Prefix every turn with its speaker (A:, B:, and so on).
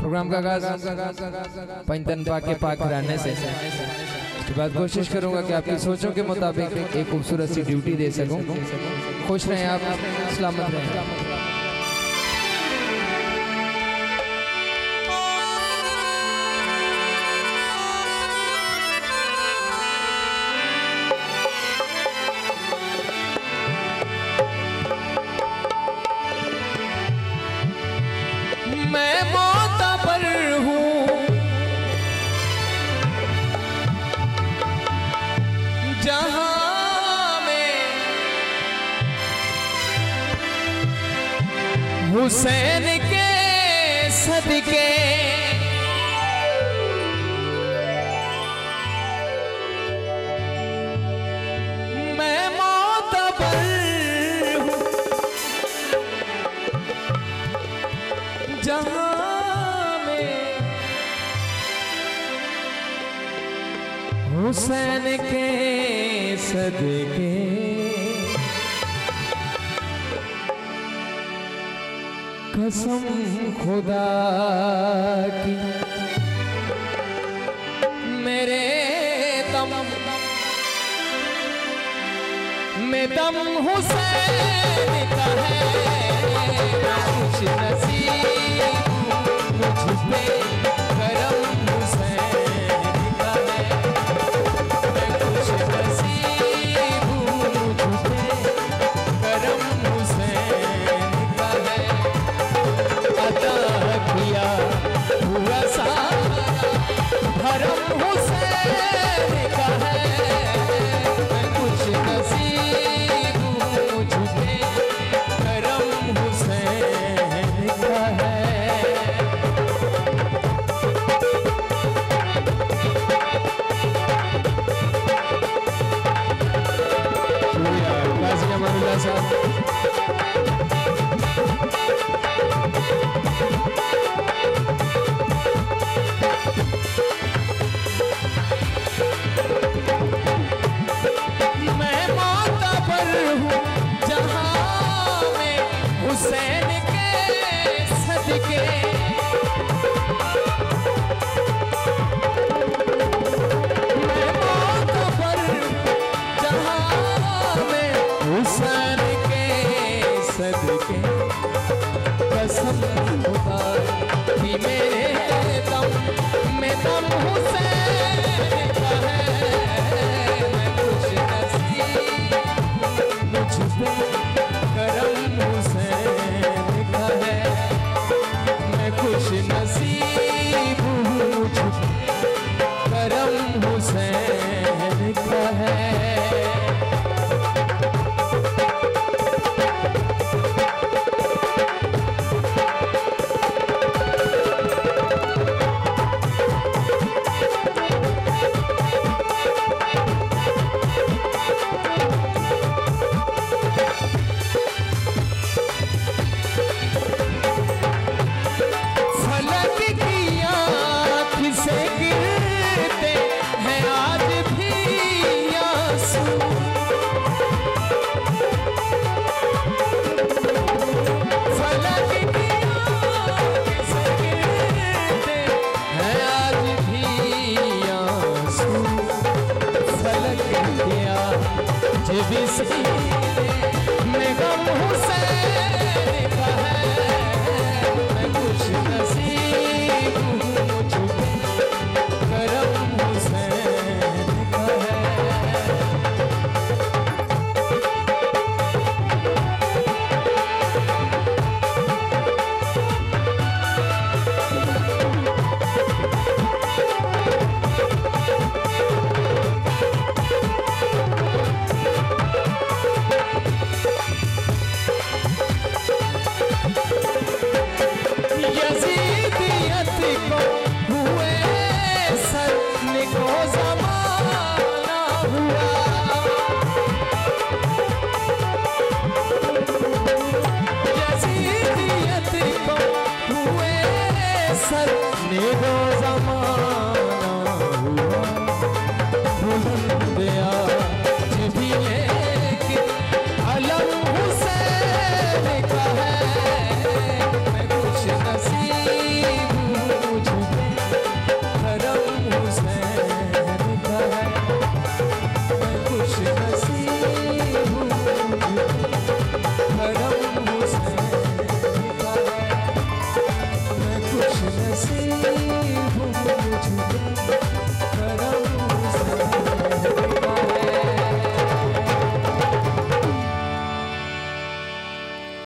A: Programme का आगाज पंचतन पाके पाक कराने से इसके बाद कोशिश करूंगा कि आपकी सोचों के मुताबिक एक खूबसूरत सी ड्यूटी दे सकूं। खुश रहें आप, सलामत रहें।
B: मैं मोतबर हूँ जहाँ में हुसैन के सदके मैं मोतबर हूँ जहाँ में हुसैन के सदके कसम खुदा की मेरे दम में दम हुसैन का है। खुश नसीब मुझ पे करम हुसैन का है। मैं खुश नसीब मुझ पे करम हुसैन का है। अता किया हुआ सारा धर्म हुसैन का है। मैं खुश नसीब मुझ पे करम हुसैन का है। गाजी अमानुल्लाह साहब हुसैन के सदके मैं मोतबर जहाँ में हुसैन के सदके कसम खुदा की मेरे दम में दम हुसैन का है। मैं खुश नसीब मुझ पे करम हुसैन का है। मैं खुश नसीब मुझ करम हुसैन का है। मैं गम हुसैन का है। मैं खुश नसीब मुझ पे करम हुसैन का है। सर ने दो ज़माना